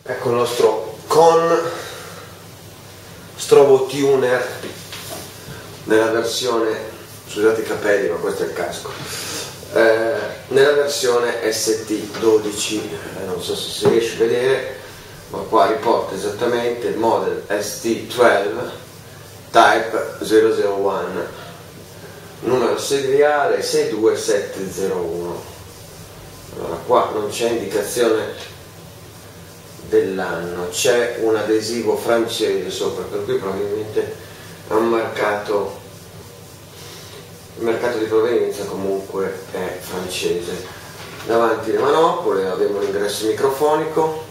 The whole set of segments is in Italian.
Ecco il nostro con Strobo Tuner nella versione, scusate i capelli ma questo è il casco, nella versione ST12, non so se si riesce a vedere, ma qua riporta esattamente il model ST12 Type 001, numero seriale 62701. Allora qua non c'è indicazione dell'anno, c'è un adesivo francese sopra, per cui probabilmente è un marcato, il mercato di provenienza comunque è francese. Davanti le manopole abbiamo l'ingresso microfonico,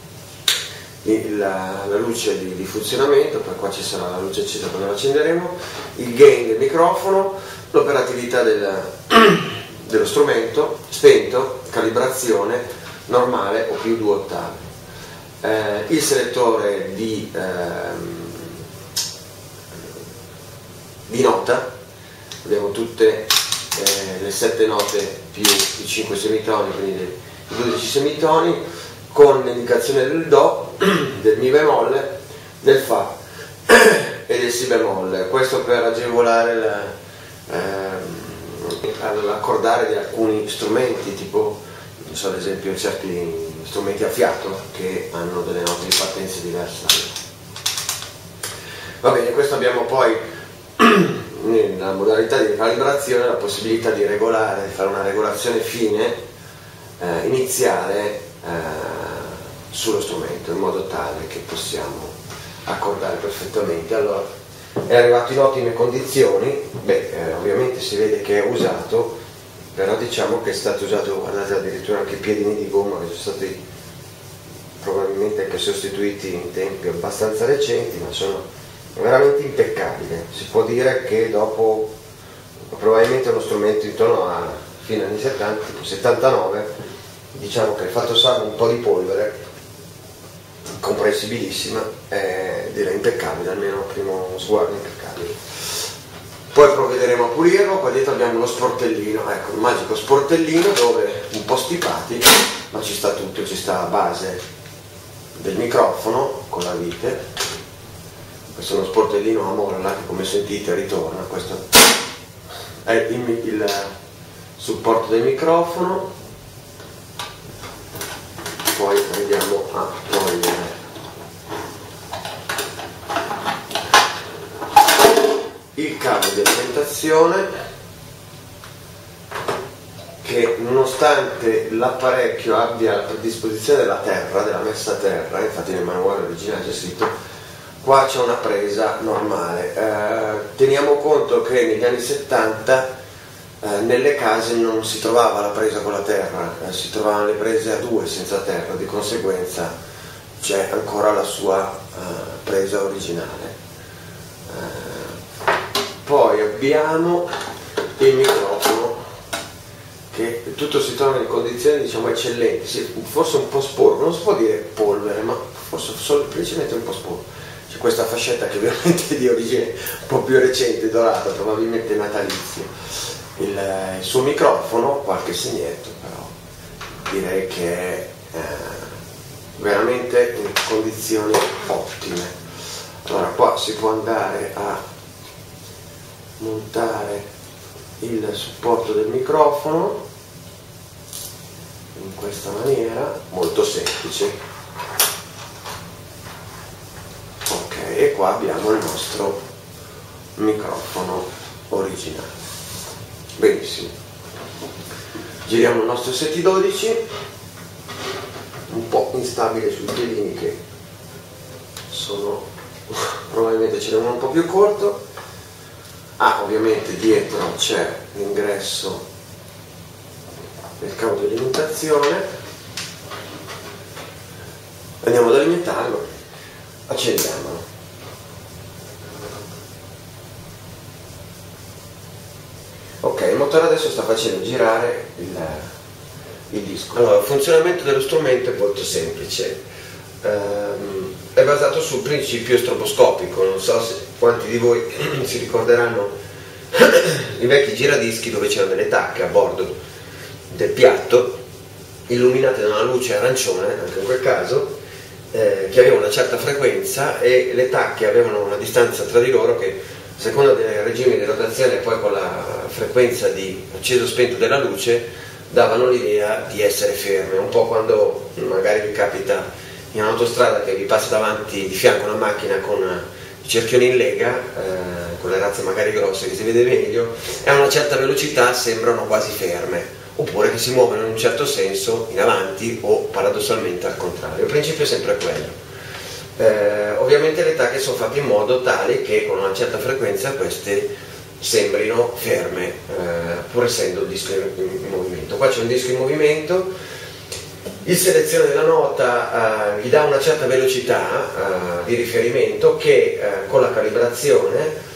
la luce di funzionamento, poi qua ci sarà la luce accesa quando la accenderemo, il gain del microfono, l'operatività dello strumento, spento, calibrazione normale o più 2 ottave. Il selettore di nota, abbiamo tutte le 7 note più i 5 semitoni, quindi i 12 semitoni, con l'indicazione del Do, del Mi bemolle, del Fa e del Si bemolle. Questo per agevolare l'accordare di alcuni strumenti, tipo non so, ad esempio certi strumenti a fiato che hanno delle note di partenza diverse. Va bene, questo abbiamo poi nella modalità di calibrazione la possibilità di regolare, fare una regolazione fine iniziale sullo strumento, in modo tale che possiamo accordare perfettamente. Allora, è arrivato in ottime condizioni, ovviamente si vede che è usato, però diciamo che è stato usato, guardate, addirittura anche i piedini di gomma che sono stati probabilmente anche sostituiti in tempi abbastanza recenti, ma sono veramente impeccabili. Si può dire che dopo probabilmente uno strumento intorno a fine anni 70, tipo 79, diciamo che il fatto salvo un po' di polvere, comprensibilissima, direi impeccabile, almeno a primo sguardo impeccabile. Poi provvederemo a pulirlo. Qua dietro abbiamo lo sportellino, ecco il magico sportellino dove un po' stipati, ma ci sta tutto, ci sta la base del microfono con la vite, questo è uno sportellino a molla che come sentite ritorna, questo è il supporto del microfono. Poi andiamo a togliere il cavo di alimentazione, che nonostante l'apparecchio abbia la predisposizione della terra, della messa a terra, infatti nel manuale originale c'è scritto, qua c'è una presa normale. Teniamo conto che negli anni 70 nelle case non si trovava la presa con la terra, si trovavano le prese a 2 senza terra, di conseguenza c'è ancora la sua presa originale. Poi abbiamo il microfono, che tutto si trova in condizioni diciamo eccellenti, forse un po' sporco, non si può dire polvere, ma forse semplicemente un po' sporco. C'è questa fascetta che ovviamente è di origine un po' più recente, dorata, probabilmente natalizia. Il suo microfono, qualche segnetto, però direi che è veramente in condizioni ottime. Allora qua si può andare a montare il supporto del microfono in questa maniera, molto semplice. Ok, e qua abbiamo il nostro microfono originale. Benissimo, giriamo il nostro ST12, un po' instabile sui piedini che sono probabilmente ce n'è uno un po' più corto. Ovviamente dietro c'è l'ingresso del cavo di alimentazione. Andiamo ad alimentarlo, accendiamolo. Ok, il motore adesso sta facendo girare il disco. Allora, il funzionamento dello strumento è molto semplice, è basato sul principio stroboscopico. Non so se quanti di voi si ricorderanno i vecchi giradischi dove c'erano delle tacche a bordo del piatto illuminate da una luce arancione, anche in quel caso, che avevano una certa frequenza e le tacche avevano una distanza tra di loro che, a seconda del regime di rotazione e poi con la frequenza di acceso spento della luce, davano l'idea di essere ferme, un po' quando magari vi capita in un'autostrada che vi passa davanti di fianco una macchina con i cerchioni in lega, con le razze magari grosse che si vede meglio, e a una certa velocità sembrano quasi ferme, oppure che si muovono in un certo senso in avanti o paradossalmente al contrario. Il principio è sempre quello. Ovviamente le tacche sono fatte in modo tale che con una certa frequenza queste sembrino ferme, pur essendo un disco in movimento. Qua c'è un disco in movimento, il selezione della nota gli dà una certa velocità di riferimento che con la calibrazione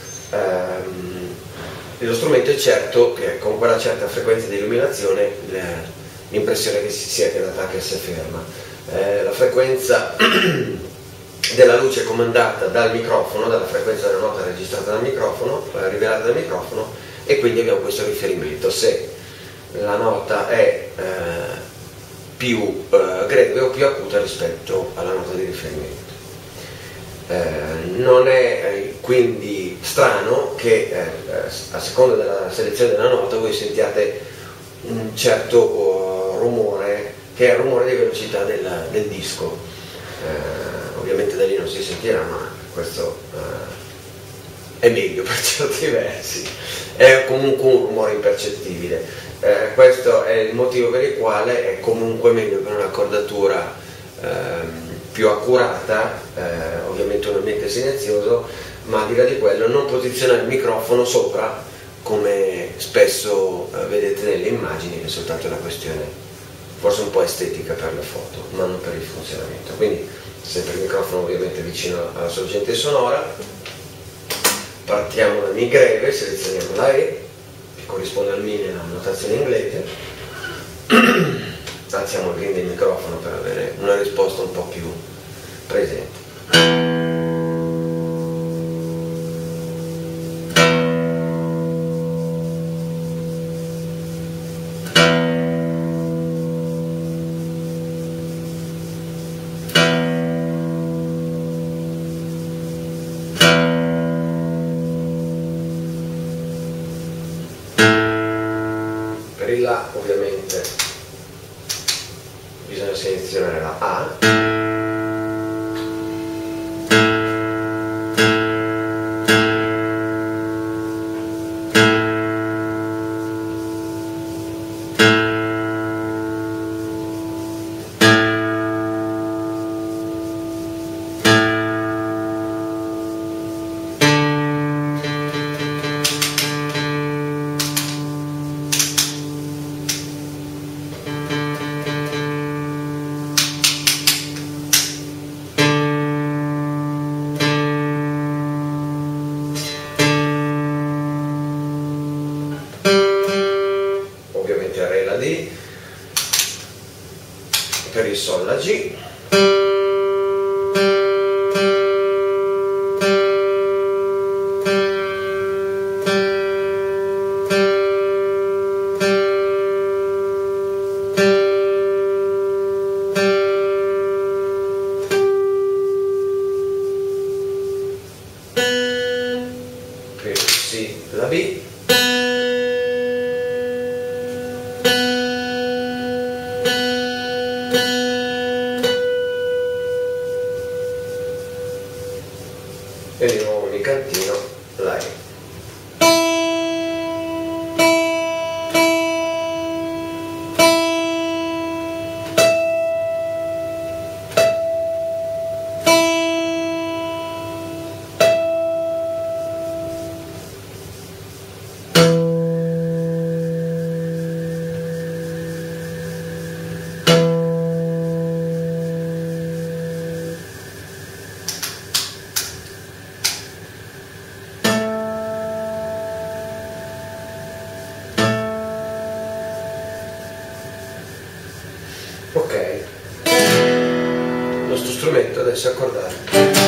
lo strumento è certo che con quella certa frequenza di illuminazione l'impressione che si sia che la tacca sia ferma. La frequenza della luce è comandata dal microfono, dalla frequenza della nota registrata dal microfono, rivelata dal microfono, e quindi abbiamo questo riferimento. Se la nota è più greve o più acuta rispetto alla nota di riferimento. Non è quindi strano che a seconda della selezione della nota voi sentiate un certo rumore, che è il rumore di velocità del disco. Ovviamente da lì non si sentirà, ma questo è meglio per certi versi, è comunque un rumore impercettibile. Questo è il motivo per il quale è comunque meglio per un'accordatura più accurata, ovviamente un ambiente silenzioso, ma al di là di quello non posizionare il microfono sopra, come spesso vedete nelle immagini, che è soltanto una questione forse un po' estetica per le foto, ma non per il funzionamento. Quindi sempre il microfono ovviamente vicino alla sorgente sonora. Partiamo da Mi greve, selezioniamo la E, che corrisponde al Mi nella notazione inglese. Alziamo il gain del microfono per avere una risposta un po' più presente. Per il La ovviamente bisogna selezionare la A. Re la D, per il Sol la G, per il Si la B, e di nuovo mi cantino la E. Ok, il nostro strumento adesso è accordato.